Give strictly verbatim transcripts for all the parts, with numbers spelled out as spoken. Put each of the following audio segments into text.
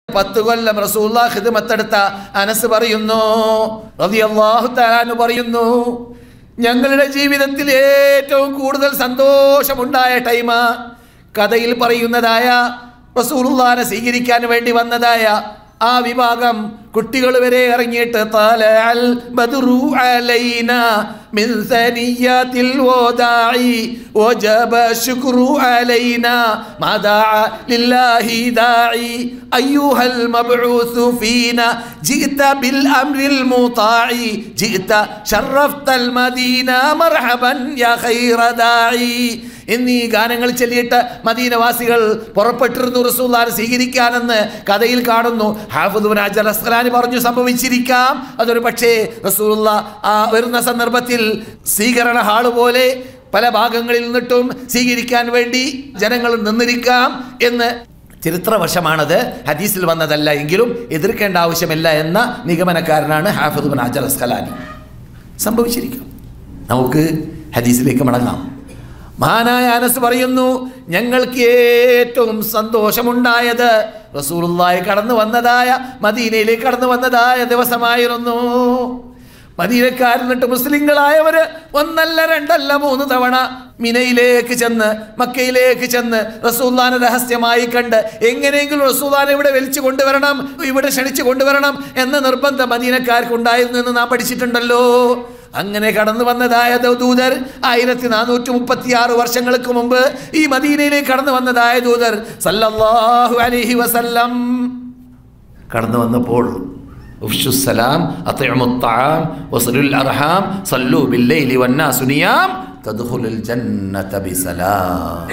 പത്ത് കൊല്ലം റസൂലുള്ളാഹി ഖിദ്മത്തെടുത്ത അനസ് പറയുന്നു, റളിയല്ലാഹു തആല അൻഹു പറയുന്നു, ഞങ്ങളുടെ ജീവിതത്തിൽ ഏറ്റവും കൂടുതൽ സന്തോഷമുണ്ടായ ടൈം കഥയിൽ പറയുന്നതായ റസൂലുള്ളാഹിനെ സ്വീകരിക്കാൻ വേണ്ടി വന്നതായ ആ വിഭാഗം കുട്ടികൾ വരെ ഇറങ്ങിയിട്ട് തലഅൽ ബദ്റു അലൈനാ മിൻ സനിയാത്തിൽ വദാഇ വജബ ശുക്രു അലൈനാ മദാ ലില്ലാഹി ദാഇ അയ്യുഹൽ മബ്ഊസ് ഫീനാ ജിഅത ബിൽ അംരിൽ മുതാഇ ജിഅത ശറഫ്തൽ മദീന മർഹബൻ യാ ഖൈറ ദാഇ എന്നീ ഗാനങ്ങൾ ചൊല്ലിയിട്ട് മദീനവാസികൾ പുറപ്പെട്ടിരുന്നു റസൂലുള്ളാഹിനെ സ്വീകരിക്കാനെന്ന് കഥയിൽ കാണുന്നു. ഹാഫിദ് ഇബ്നു ഹജർ അസ്ഖലാനി പറഞ്ഞു സംഭവിച്ചിരിക്കാം. അതൊരു പക്ഷേ റസൂലുള്ളാഹി ആ വരുന്ന സന്ദർഭത്തിൽ സ്വീകരണ ഹാള് പോലെ പല ഭാഗങ്ങളിൽ നിന്നിട്ടും സ്വീകരിക്കാൻ വേണ്ടി ജനങ്ങൾ നിന്നിരിക്കാം എന്ന് ചരിത്രവശമാണത്, ഹദീസിൽ വന്നതല്ല. എങ്കിലും എതിർക്കേണ്ട ആവശ്യമില്ല എന്ന നിഗമനക്കാരനാണ് ഹാഫിദ് ഇബ്നു ഹജർ അസ്ഖലാനി. സംഭവിച്ചിരിക്കാം. നമുക്ക് ഹദീസിലേക്ക് മടങ്ങാം. മഹാനായ അനസ് പറയുന്നു, ഞങ്ങൾക്ക് ഏറ്റവും സന്തോഷമുണ്ടായത് റസൂലുള്ളാഹി കടന്നു വന്നതായ മദീനയിലേക്ക് കടന്നു വന്നതായ ദിവസമായിരുന്നു. മദീനക്കാരെന്നിട്ട് മുസ്ലിങ്ങളായവര് ഒന്നല്ല രണ്ടല്ല മൂന്ന് തവണ മിനയിലേക്ക് ചെന്ന് മക്കയിലേക്ക് ചെന്ന് റസൂലുള്ളാഹിനെ രഹസ്യമായി കണ്ട് എങ്ങനെയെങ്കിലും റസൂലുള്ളാഹിനെ ഇവിടെ വലിച്ചു കൊണ്ടുവരണം, ഇവിടെ ക്ഷണിച്ചു കൊണ്ടുവരണം എന്ന നിർബന്ധം മദീനക്കാർക്ക് ഉണ്ടായിരുന്നു എന്ന് നാം പഠിച്ചിട്ടുണ്ടല്ലോ. അങ്ങനെ കടന്നു വന്നതായ ദൂതർ ആയിരത്തി നാനൂറ്റി മുപ്പത്തി ആറ് വർഷങ്ങൾക്ക് മുമ്പ് ഈ മദീനയിലേക്ക് കടന്നു വന്നതായ ദൂതർ സല്ലല്ലാഹു അലൈഹി വസല്ലം കടന്നു വന്നപ്പോൾ ഉഫ്ശുസ്സലാം അത്ഇമുത് തആം വസലുൽ അർഹാം സല്ലു ബില്ലൈലി വന്നാസു നിയാം തദ്ഖുലുൽ ജന്നത ബിസലാം.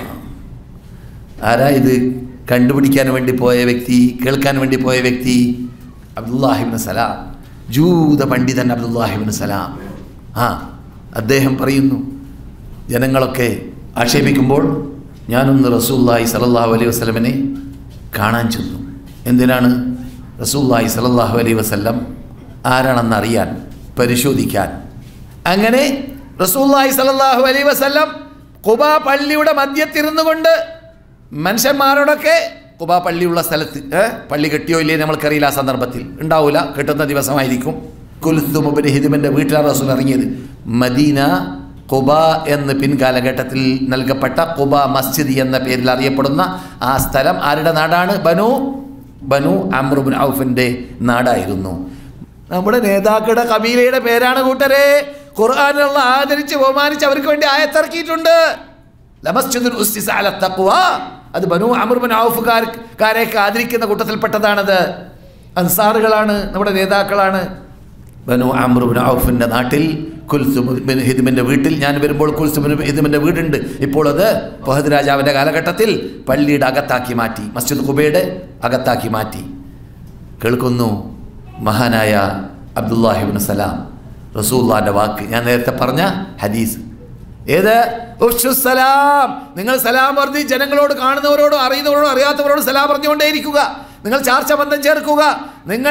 ആരാ ഇത് കണ്ടുപിടിക്കാൻ വേണ്ടി പോയ വ്യക്തി, കേൾക്കാൻ വേണ്ടി പോയ വ്യക്തി? അബ്ദുല്ലാഹി ഇബ്നു സലാം, ജൂത പണ്ഡിതൻ അബ്ദുല്ലാഹി ഇബ്നു സലാം. ആ അദ്ദേഹം പറയുന്നു, ജനങ്ങളൊക്കെ ആക്ഷേപിക്കുമ്പോൾ ഞാനൊന്ന് റസൂലുള്ളാഹി സ്വല്ലല്ലാഹു അലൈഹി വസല്ലമനെ കാണാൻ ചെന്നു. എന്തിനാണ്? റസൂലുള്ളാഹി സ്വല്ലല്ലാഹു അലൈഹി വസല്ലം ആരാണെന്ന് അറിയാൻ, പരിശോധിക്കാൻ. അങ്ങനെ റസൂലുള്ളാഹി സ്വല്ലല്ലാഹു അലൈഹി വസല്ലം ഖുബാ പള്ളിയുടെ മധ്യത്തിരുന്നു കൊണ്ട് മനുഷ്യന്മാരോടൊക്കെ, ഖുബാ പള്ളിയുള്ള സ്ഥലത്ത് പള്ളി കെട്ടിയോ ഇല്ലേ നമ്മൾക്കറിയില്ല, ആ സന്ദർഭത്തിൽ ഉണ്ടാവില്ല, കെട്ടുന്ന ദിവസമായിരിക്കും. കുൽസും ഇബ്നു ഹിദ്മിന്റെ വീട്ടിലാണ് റസൂൽ ഇറങ്ങിയത്. മദീന ഖുബാ എന്ന് പിൻകാലഘട്ടത്തിൽ നൽകപ്പെട്ട ഖുബാ മസ്ജിദ് എന്ന പേരിൽ അറിയപ്പെടുന്ന ആ സ്ഥലം ആരുടെ നാടാണ്? ബനു ബനു അംർ ഇബ്നു ഔഫിന്റെ നാടായിരുന്നു. നമ്മുടെ നേതാക്കളുടെ കബീലയുടെ പേരാണ് കൂട്ടരെ. ഖുർആനിലുള്ള ആദരിച്ച് ബഹുമാനിച്ച് അവർക്ക് വേണ്ടി ആയത്തിറക്കിയിട്ടുണ്ട്. ലമസ്ജിദുൽ ഉസ്സിസ അല തഖ്വ, അത് ബനു അംർ ഇബ്നു ഔഫുകാരെയൊക്കെ ആദരിക്കുന്ന കൂട്ടത്തിൽപ്പെട്ടതാണത്. അൻസാറുകളാണ്, നമ്മുടെ നേതാക്കളാണ്. ബനു അംർ ഇബ്നു ഔഫിൻ്റെ നാട്ടിൽ കുൽസും ഇബ്നു ഹിദ്മിൻ്റെ വീട്ടിൽ ഞാൻ വരുമ്പോൾ കുൽസും ഇബ്നു ഹിദ്മിൻ്റെ വീടുണ്ട്. ഇപ്പോൾ അത് ഫഹദ് രാജാവിൻ്റെ കാലഘട്ടത്തിൽ പള്ളിയുടെ അകത്താക്കി മാറ്റി, മസ്ജിദ് ഖുബയുടെ അകത്താക്കി മാറ്റി. കേൾക്കുന്നു മഹാനായ അബ്ദുല്ലാഹി ഇബ്നു സലാം റസൂലുള്ളാഹിന്റെ വാക്ക്, ഞാൻ നേരത്തെ പറഞ്ഞ ഹദീസ്. ഏത്? ഉഫ്ശുസ്സലാം, നിങ്ങൾ സലാം പറഞ്ഞ് ജനങ്ങളോട്, കാണുന്നവരോടും അറിയുന്നവരോടും അറിയാത്തവരോടും സലാം പറഞ്ഞുകൊണ്ടേയിരിക്കുക. നിങ്ങൾ ചാർച്ച ബന്ധം ചേർക്കുക. നിങ്ങൾ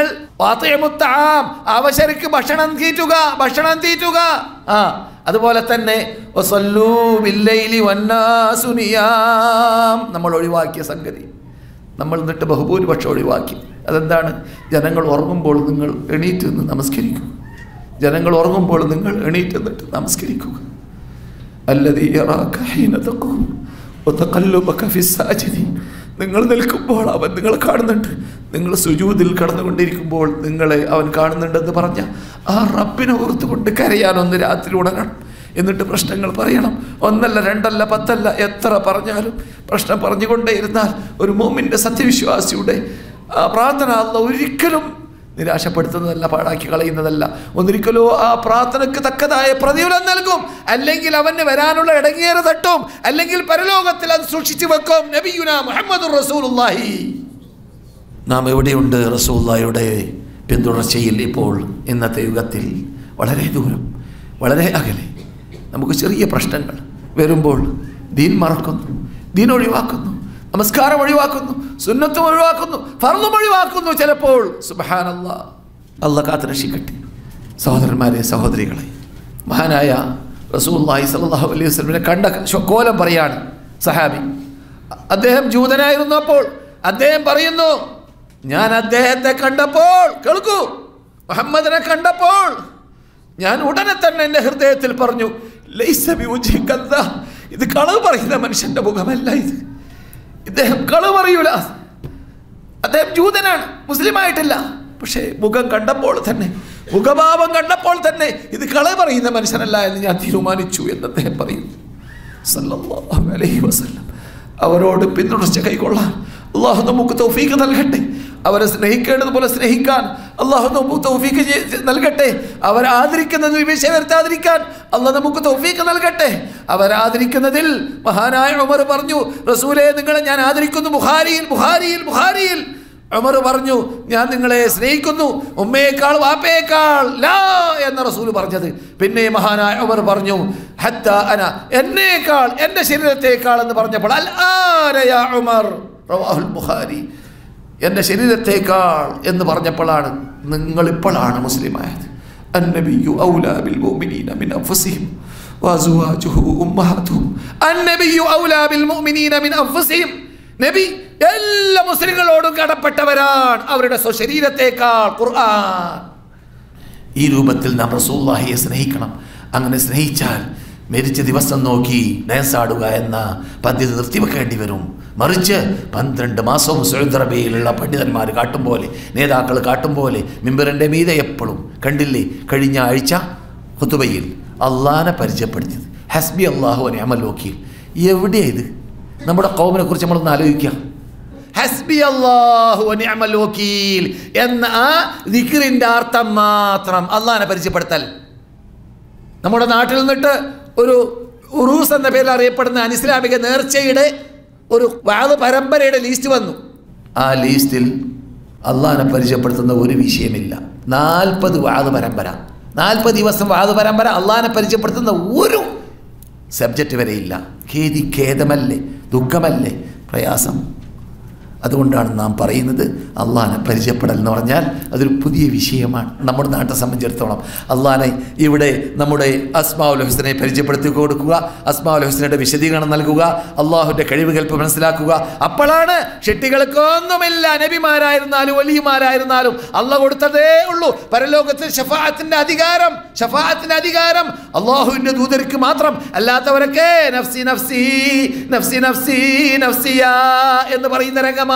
അവശർക്ക് ഭക്ഷണം തീറ്റുക, ഭക്ഷണം തീറ്റുക. ആ അതുപോലെ തന്നെ നമ്മൾ ഒഴിവാക്കിയ സംഗതി, നമ്മൾ എന്നിട്ട് ബഹുഭൂരിപക്ഷം ഒഴിവാക്കി. അതെന്താണ്? ജനങ്ങൾ ഉറങ്ങുമ്പോൾ നിങ്ങൾ എണീറ്റ് നിന്ന് നമസ്കരിക്കുക. ജനങ്ങൾ ഉറങ്ങുമ്പോൾ നിങ്ങൾ എണീറ്റ് നിന്നിട്ട് നമസ്കരിക്കുക. അല്ലദീ യറാക ഹീന തഖൂം വതഖല്ലുബക ഫിസ്സാജിദീൻ, നിങ്ങൾ നിൽക്കുമ്പോൾ അവൻ നിങ്ങളെ കാണുന്നുണ്ട്, നിങ്ങൾ സുജൂദിൽ കടന്നുകൊണ്ടിരിക്കുമ്പോൾ നിങ്ങളെ അവൻ കാണുന്നുണ്ടെന്ന് പറഞ്ഞ ആ റബ്ബിനെ ഓർത്തുകൊണ്ട് കരയാനൊന്ന് രാത്രി ഉണങ്ങണം. എന്നിട്ട് പ്രശ്നങ്ങൾ പറയണം. ഒന്നല്ല രണ്ടല്ല പത്തല്ല, എത്ര പറഞ്ഞാലും പ്രശ്നം പറഞ്ഞുകൊണ്ടേയിരുന്നാൽ ഒരു മോമിൻ്റെ സത്യവിശ്വാസിയുടെ ആ പ്രാർത്ഥന അല്ലാഹു ഒരിക്കലും നിരാശപ്പെടുത്തുന്നതല്ല, പാഴാക്കി കളയുന്നതല്ല. ഒന്നിരിക്കലോ ആ പ്രാർത്ഥനയ്ക്ക് തക്കതായ പ്രതിഫലം നൽകും, അല്ലെങ്കിൽ അവന് വരാനുള്ള ഇടങ്ങേറ് തട്ടും, അല്ലെങ്കിൽ പരലോകത്തിൽ അത് സൂക്ഷിച്ചു വെക്കും. നബിയുനാ മുഹമ്മദുർ റസൂലുള്ളാഹി. നാം എവിടെയുണ്ട് റസൂലുള്ളാഹിയുടെ പിന്തുടർച്ചയിൽ? ഇപ്പോൾ ഇന്നത്തെ യുഗത്തിൽ വളരെ ദൂരം, വളരെ അകലെ. നമുക്ക് ചെറിയ പ്രശ്നങ്ങൾ വരുമ്പോൾ ദീൻ മറക്കുന്നു, ദീൻ ഒഴിവാക്കുന്നു, നമസ്കാരം ഒഴിവാക്കുന്നു, സുന്നത്തും ഒഴിവാക്കുന്നു, ഫർളും ഒഴിവാക്കുന്നു. ചിലപ്പോൾ സുബ്ഹാനല്ലാഹ്, അല്ലാഹ് കാത്ത് രക്ഷിക്കട്ടെ. സഹോദരന്മാരെ, സഹോദരികളെ, മഹാനായ റസൂലുള്ളാഹി സ്വല്ലല്ലാഹു അലൈഹി വസല്ലമയെ കണ്ട കോലം പറയാണ് സഹാബി. അദ്ദേഹം ജൂതനായിരുന്നു. അപ്പോൾ അദ്ദേഹം പറയുന്നു, ഞാൻ അദ്ദേഹത്തെ കണ്ടപ്പോൾ, കേൾക്കൂ, മുഹമ്മദിനെ കണ്ടപ്പോൾ ഞാൻ ഉടനെ തന്നെ എൻ്റെ ഹൃദയത്തിൽ പറഞ്ഞു, ലൈസ ബിവജ്ഹി കദ്ദാബ്, ഇത് കളവ് പറയുന്ന മനുഷ്യൻ്റെ മുഖമല്ല, ഇത് ഇദ്ദേഹം കളവ് പറയൂല, അദ്ദേഹം ജൂതനാണ്, മുസ്ലിമായിട്ടില്ല. പക്ഷേ മുഖം കണ്ടപ്പോൾ തന്നെ, മുഖഭാവം കണ്ടപ്പോൾ തന്നെ ഇത് കളവ് പറയുന്ന മനുഷ്യനല്ല എന്ന് ഞാൻ തീരുമാനിച്ചു എന്ന് അദ്ദേഹം പറയുന്നു സല്ലല്ലാഹു അലൈഹി വസല്ലം. അവരോട് പിന്തുടർച്ച കൈക്കൊള്ളാൻ അള്ളാഹു നമുക്ക് തൗഫീഖ് നൽകട്ടെ. അവരെ സ്നേഹിക്കേണ്ടതുപോലെ സ്നേഹിക്കാൻ അള്ളാഹു നമുക്ക് തൗഫീഖ് നൽകട്ടെ. അവരെ ആദരിക്കുന്നതിൽ വിഷയം വരുത്താതിരിക്കാൻ അള്ളാഹു നമുക്ക് തൗഫീഖ് നൽകട്ടെ. അവരാദരിക്കുന്നതിൽ മഹാനായ ഉമർ പറഞ്ഞു, റസൂലേ നിങ്ങളെ ഞാൻ ആദരിക്കുന്നു. ബുഖാരിയിൽ ബുഖാരിയിൽ ബുഖാരിയിൽ ഉമർ പറഞ്ഞു, ഞാൻ നിങ്ങളെ സ്നേഹിക്കുന്നു ഉമ്മയേക്കാൾ വാപ്പയേക്കാൾ ലാ എന്ന റസൂൽ പറഞ്ഞത്. പിന്നെ മഹാനായ ഉമർ പറഞ്ഞു, ഹത്ത അന, എന്നേക്കാൾ, എൻ്റെ ശരീരത്തേക്കാൾ എന്ന് പറഞ്ഞപ്പോൾ അൽ ആന യാ ഉമർ റവാഹുൽ ബുഖാരി, എൻ്റെ ശരീരത്തേക്കാൾ എന്ന് പറഞ്ഞപ്പോഴാണ് നിങ്ങളിപ്പോഴാണ് മുസ്ലിമായത്. അന്നബിയു ഔലാ ബിൽ മുഅ്മിനീന മിൻ അൻഫുസിഹിം വഅസ്വാജുഹു ഉമ്മഹാതുഹും. അന്നബിയു ഔലാ ബിൽ മുഅ്മിനീന മിൻ അൻഫുസിഹിം, നബി എല്ലാ മുസ്ലിങ്ങളോടും കടപ്പെട്ടവരാണ് അവരുടെ സ്വശരീരത്തേക്കാൾ. ഖുർആൻ. ഈ രൂപത്തിൽ നാം റസൂലുള്ളാഹിയെ സ്നേഹിക്കണം. അങ്ങനെ സ്നേഹിച്ചാൽ മരിച്ച ദിവസം നോക്കി ഡാൻസാടുക എന്ന പദ്ധതി നിർത്തിവെക്കേണ്ടി വരും. മറിച്ച് പന്ത്രണ്ട് മാസവും സൗദി അറേബ്യയിലുള്ള പണ്ഡിതന്മാർ കാട്ടും പോലെ, നേതാക്കൾ കാട്ടും പോലെ മിമ്പറിൻ്റെ മീതെ എപ്പോഴും കണ്ടില്ലേ? കഴിഞ്ഞ ആഴ്ച ഖുതുബയിൽ അള്ളാനെ പരിചയപ്പെടുത്തിയത് ഹസ്ബി അല്ലാഹു വ നിഅമൽ വക്കീൽ. എവിടെയാണ് ഇത്? നമ്മുടെ ഖൗമിനെ കുറിച്ച് നമ്മളൊന്ന് ആലോചിക്കാം. ഹസ്ബി അല്ലാഹു വ നിഅമൽ വക്കീൽ എന്ന ആ ദിക്റിൻ്റെ അർത്ഥം മാത്രം അള്ളാനെ പരിചയപ്പെടുത്തൽ. നമ്മുടെ നാട്ടിൽ നിന്നിട്ട് ഒരു ഉറൂസ് എന്ന പേരിൽ അറിയപ്പെടുന്ന അനിസ്ലാമിക നേർച്ചയുടെ ഒരു വാദ പരമ്പരയുടെ ലിസ്റ്റ് വന്നു. ആ ലിസ്റ്റിൽ അള്ളാനെ പരിചയപ്പെടുത്തുന്ന ഒരു വിഷയമില്ല. നാൽപ്പത് വാദ പരമ്പര, നാൽപ്പത് ദിവസം വാദ പരമ്പര, അള്ളാനെ പരിചയപ്പെടുത്തുന്ന ഒരു സബ്ജക്റ്റ് വരെയില്ല. ഖേദി ഖേദമല്ലേ, ദുഃഖമല്ലേ, പ്രയാസം. അതുകൊണ്ടാണ് നാം പറയുന്നത് അള്ളാനെ പരിചയപ്പെടൽ എന്ന് പറഞ്ഞാൽ അതൊരു പുതിയ വിഷയമാണ് നമ്മുടെ നാട്ടെ സംബന്ധിച്ചിടത്തോളം. അള്ളാനെ ഇവിടെ നമ്മുടെ അസ്മാഉൽ ഹുസ്നയെ പരിചയപ്പെടുത്തി കൊടുക്കുക, അസ്മാഉൽ ഹുസ്നയുടെ വിശദീകരണം നൽകുക, അള്ളാഹുവിൻ്റെ കഴിവുകൾ മനസ്സിലാക്കുക. അപ്പോഴാണ് ഷെട്ടികൾക്കൊന്നുമില്ല, നബിമാരായിരുന്നാലും വലിയമാരായിരുന്നാലും അള്ളാഹ് കൊടുത്തതേ ഉള്ളൂ പരലോകത്തിൽ ഷഫാഅത്തിൻ്റെ അധികാരം. ഷഫാഅത്തിൻ്റെ അധികാരം അള്ളാഹുവിൻ്റെ ദൂതർക്ക് മാത്രം, അല്ലാത്തവരൊക്കെ നഫ്സി നഫ്സി നഫ്സി നഫ്സി നഫ്സിയ എന്ന് പറയുന്ന രംഗമാണ്.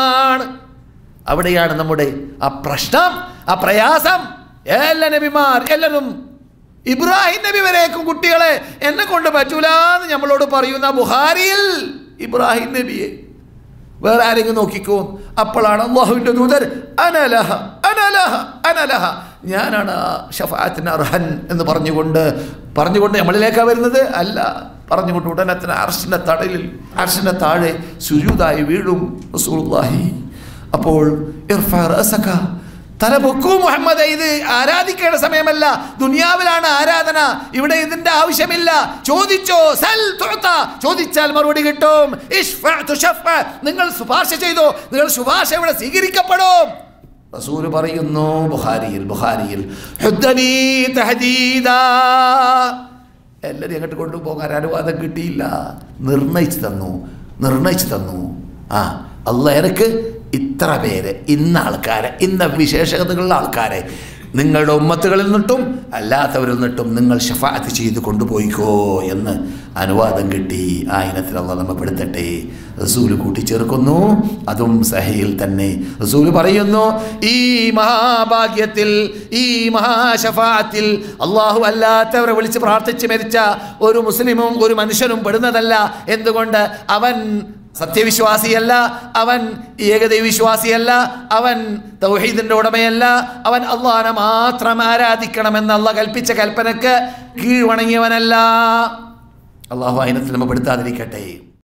അവിടെയാണ് നമ്മുടെ ആ പ്രശ്നം, ആ പ്രയാസം. എല്ലാ നബിമാർ എല്ലാവരും, ഇബ്രാഹിം നബി വരേക്കും കുട്ടികളെ എന്നെ കൊണ്ട് പറ്റൂല എന്ന് നമ്മളോട് പറയുന്ന ബുഖാരിയിൽ ഇബ്രാഹിം നബിയെ വേറെ ആരെങ്കിലും നോക്കിക്കോ. അപ്പോഴാണ് അല്ലാഹുവിൻ്റെ ദൂതർ അനലഹ അനലഹ അനലഹ, ഞാനാണ് ഷഫാഅത്തിന് അർഹൻ എന്ന് പറഞ്ഞുകൊണ്ട് പറഞ്ഞുകൊണ്ട് നമ്മളിലേക്കാണ് വരുന്നത്. അല്ല, പറഞ്ഞുകൊണ്ട് ഉടനെ തന്നെ അർശിൻ്റെ തടലിൽ അർശിൻ്റെ താഴെ സുജൂദായി വീഴും റസൂലുള്ളാഹി. അപ്പോൾ ഇർഫഅ റഅസക, തല പൊക്കൂ മുഹമ്മദ്, ഇത് ആരാധിക്കേണ്ട സമയമല്ല, ദുനിയാവിലാണ് ആരാധന, ഇവിടെ ഇതിൻ്റെ ആവശ്യമില്ല. ചോദിച്ചോ, സൽ തുഅത, ചോദിച്ചാൽ മറുപടി കിട്ടും. ഇശ്ഫഅ തുശഫഅ, നിങ്ങൾ ശുപാർശ ചെയ്തോ, നിങ്ങൾ ശുപാർശ ഇവിടെ സ്വീകരിക്കപ്പെടും. റസൂൽ പറയുന്നു ബുഖാരിയിൽ ബുഖാരിയിൽ ഹുദ്ദനി തഹദീദാ, എല്ലാവരും അങ്ങോട്ട് കൊണ്ടുപോകാൻ അനുവാദം കിട്ടിയില്ല, നിർണയിച്ചു തന്നു നിർണയിച്ചു തന്നു ആ അല്ലാഹ് എനിക്ക് ഇത്ര പേര്, ഇന്ന ആൾക്കാരെ, ഇന്ന വിശേഷതകളുള്ള ആൾക്കാരെ നിങ്ങളുടെ ഉമ്മത്തുകളിൽ നിന്നിട്ടും അല്ലാത്തവരിൽ നിന്നിട്ടും നിങ്ങൾ ഷഫാഅത്ത് ചെയ്ത് കൊണ്ടുപോയിക്കോ എന്ന് അനുവാദം കിട്ടി. ആ ഇനത്തിൽ അല്ലാഹ് നമ്മെ പെടുത്തട്ടെ. റസൂൽ കൂട്ടിച്ചേർക്കുന്നു, അതും സഹീൽ തന്നെ. റസൂൽ പറയുന്നു, ഈ മഹാഭാഗ്യത്തിൽ, ഈ മഹാഷഫാഅത്തിൽ അള്ളാഹു അല്ലാത്തവരെ വിളിച്ച് പ്രാർത്ഥിച്ച് മരിച്ച ഒരു മുസ്ലിമും ഒരു മനുഷ്യനും പെടുന്നതല്ല. എന്തുകൊണ്ട്? അവൻ സത്യവിശ്വാസിയല്ല, അവൻ ഏകദൈവ വിശ്വാസിയല്ല, അവൻ തൗഹീദിൻ്റെ ഉടമയല്ല, അവൻ അള്ളാഹനെ മാത്രം ആരാധിക്കണമെന്ന് അള്ളാഹ് കൽപ്പിച്ച കൽപ്പനക്ക് കീഴ്വണങ്ങിയവനല്ല. അള്ളാഹു അതിനത്തിൽ നമ്മൾ പെടുത്താതിരിക്കട്ടെ.